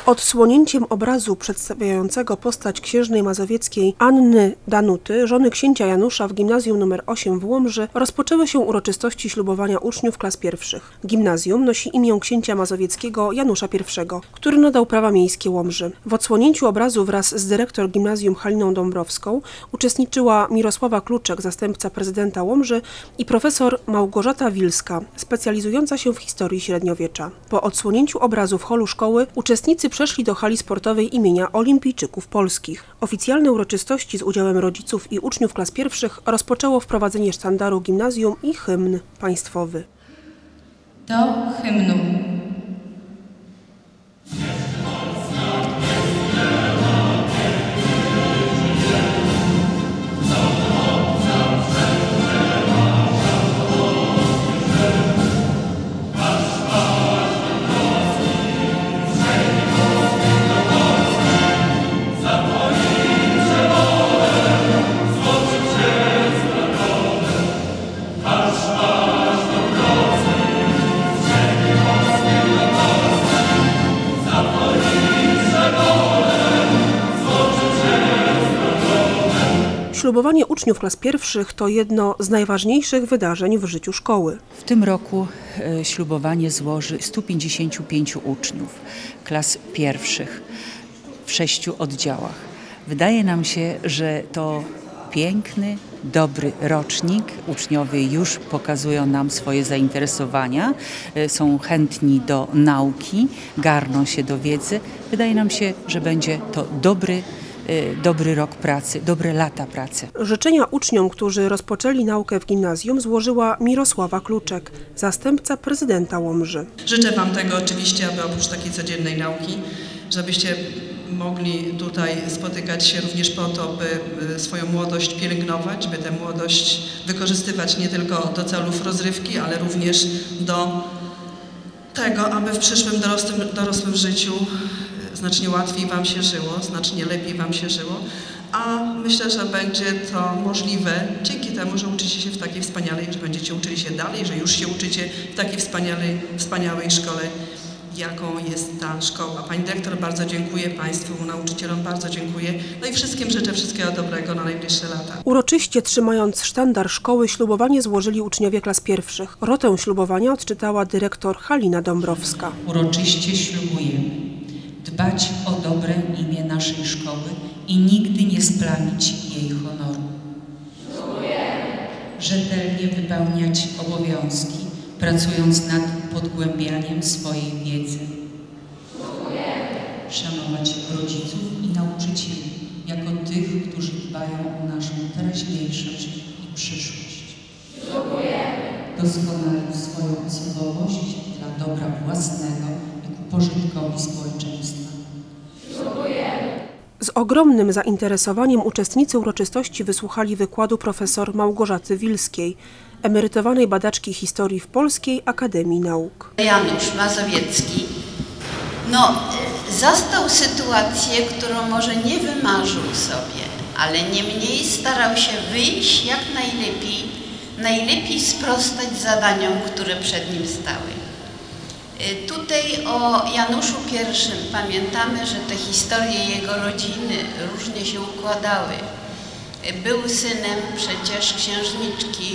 Odsłonięciem obrazu przedstawiającego postać księżnej mazowieckiej Anny Danuty, żony księcia Janusza w gimnazjum nr 8 w Łomży, rozpoczęły się uroczystości ślubowania uczniów klas pierwszych. Gimnazjum nosi imię księcia mazowieckiego Janusza I, który nadał prawa miejskie Łomży. W odsłonięciu obrazu wraz z dyrektor gimnazjum Haliną Dąbrowską uczestniczyła Mirosława Kluczek, zastępca prezydenta Łomży, i profesor Małgorzata Wilska, specjalizująca się w historii średniowiecza. Po odsłonięciu obrazu w holu szkoły uczestnicy przeszli do hali sportowej imienia Olimpijczyków Polskich. Oficjalne uroczystości z udziałem rodziców i uczniów klas pierwszych rozpoczęło wprowadzenie sztandaru gimnazjum i hymn państwowy. Do hymnu. Ślubowanie uczniów klas pierwszych to jedno z najważniejszych wydarzeń w życiu szkoły. W tym roku ślubowanie złoży 155 uczniów klas pierwszych w 6 oddziałach. Wydaje nam się, że to piękny, dobry rocznik. Uczniowie już pokazują nam swoje zainteresowania, są chętni do nauki, garną się do wiedzy. Wydaje nam się, że będzie to dobry rok pracy, dobre lata pracy. Życzenia uczniom, którzy rozpoczęli naukę w gimnazjum, złożyła Mirosława Kluczek, zastępca prezydenta Łomży. Życzę Wam tego oczywiście, aby oprócz takiej codziennej nauki, żebyście mogli tutaj spotykać się również po to, by swoją młodość pielęgnować, by tę młodość wykorzystywać nie tylko do celów rozrywki, ale również do tego, aby w przyszłym dorosłym życiu znacznie łatwiej Wam się żyło, znacznie lepiej Wam się żyło, a myślę, że będzie to możliwe dzięki temu, że uczycie się w takiej wspaniałej, że będziecie uczyli się dalej, że już się uczycie w takiej wspaniałej szkole, jaką jest ta szkoła. Pani dyrektor, bardzo dziękuję Państwu, nauczycielom bardzo dziękuję, no i wszystkim życzę wszystkiego dobrego na najbliższe lata. Uroczyście trzymając sztandar szkoły, ślubowanie złożyli uczniowie klas pierwszych. Rotę ślubowania odczytała dyrektor Halina Dąbrowska. Uroczyście ślubujemy dbać o dobre imię naszej szkoły i nigdy nie splamić jej honoru. Rzetelnie wypełniać obowiązki, pracując nad pogłębianiem swojej wiedzy. Szanować rodziców i nauczycieli jako tych, którzy dbają o naszą teraźniejszość i przyszłość. Doskonalić swoją osobowość dla dobra własnego i ku pożytkowi społeczeństwa. Z ogromnym zainteresowaniem uczestnicy uroczystości wysłuchali wykładu profesor Małgorzaty Wilskiej, emerytowanej badaczki historii w Polskiej Akademii Nauk. Janusz Mazowiecki zastał sytuację, którą może nie wymarzył sobie, ale niemniej starał się wyjść jak najlepiej sprostać zadaniom, które przed nim stały. Tutaj o Januszu I pamiętamy, że te historie jego rodziny różnie się układały. Był synem przecież księżniczki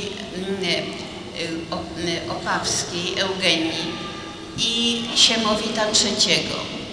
opawskiej Eugenii i Siemowita III.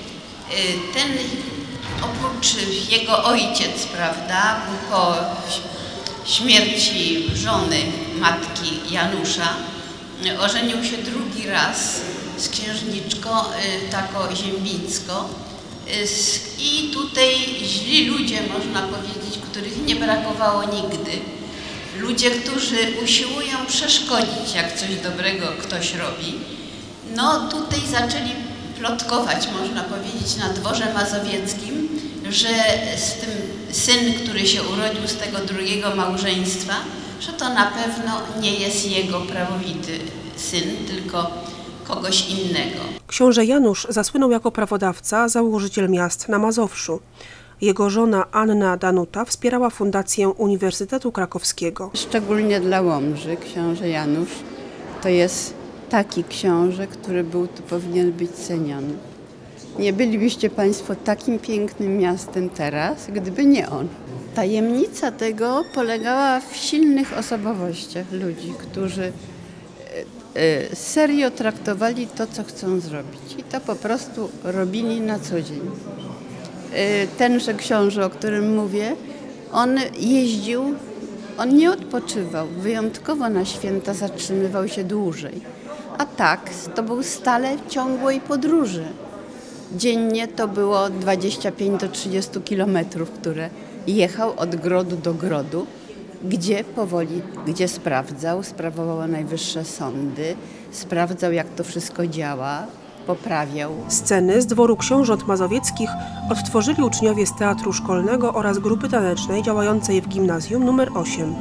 Oprócz jego ojciec, prawda, po śmierci żony matki Janusza ożenił się drugi raz z księżniczką taką ziembińską i tutaj źli ludzie, można powiedzieć, których nie brakowało nigdy. Ludzie, którzy usiłują przeszkodzić, jak coś dobrego ktoś robi. Tutaj zaczęli plotkować, można powiedzieć, na dworze mazowieckim, że z tym syn, który się urodził z tego drugiego małżeństwa, że to na pewno nie jest jego prawowity syn, tylko kogoś innego. Książę Janusz zasłynął jako prawodawca, założyciel miast na Mazowszu. Jego żona Anna Danuta wspierała fundację Uniwersytetu Krakowskiego. Szczególnie dla Łomży książę Janusz to jest taki książę, który tu powinien być ceniony. Nie bylibyście Państwo takim pięknym miastem teraz, gdyby nie on. Tajemnica tego polegała w silnych osobowościach ludzi, którzy serio traktowali to, co chcą zrobić i to po prostu robili na co dzień. Tenże książę, o którym mówię, on jeździł, on nie odpoczywał, wyjątkowo na święta zatrzymywał się dłużej, a tak to był stale ciągłej podróży. Dziennie to było 25 do 30 kilometrów, które jechał od grodu do grodu, gdzie powoli, gdzie sprawdzał, sprawował najwyższe sądy, sprawdzał, jak to wszystko działa, poprawiał. Sceny z dworu książąt mazowieckich odtworzyli uczniowie z Teatru Szkolnego oraz grupy tanecznej działającej w gimnazjum nr 8.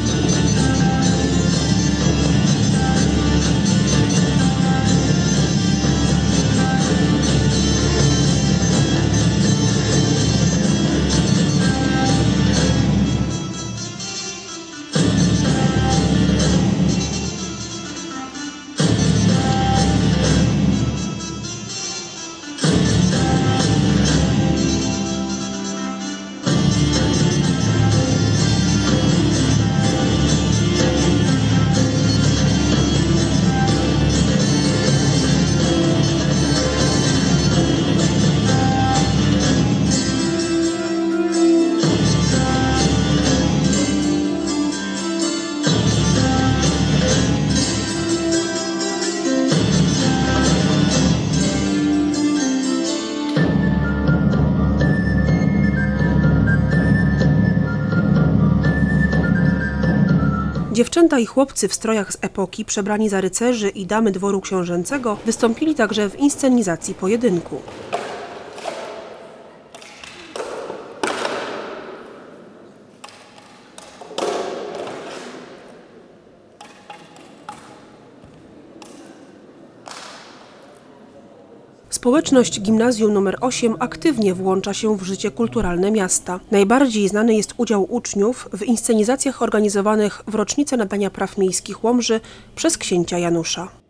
Dziewczęta i chłopcy w strojach z epoki, przebrani za rycerzy i damy dworu książęcego, wystąpili także w inscenizacji pojedynku. Społeczność Gimnazjum nr 8 aktywnie włącza się w życie kulturalne miasta. Najbardziej znany jest udział uczniów w inscenizacjach organizowanych w rocznicę nadania praw miejskich Łomży przez księcia Janusza.